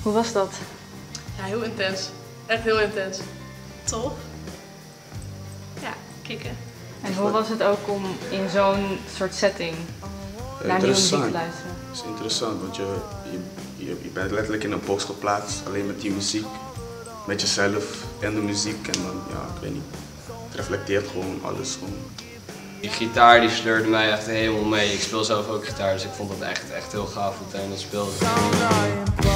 Hoe was dat? Ja, heel intens. Echt heel intens. Tof. Ja, kicken. En hoe was het ook om in zo'n soort setting naar nieuwe muziek te luisteren? Het is interessant, want je bent letterlijk in een box geplaatst, alleen met die muziek, met jezelf en de muziek. En dan, ja, ik weet niet, het reflecteert gewoon alles. Die gitaar die sleurde mij echt helemaal mee. Ik speel zelf ook gitaar, dus ik vond het echt heel gaaf hoe Teun dat speelde.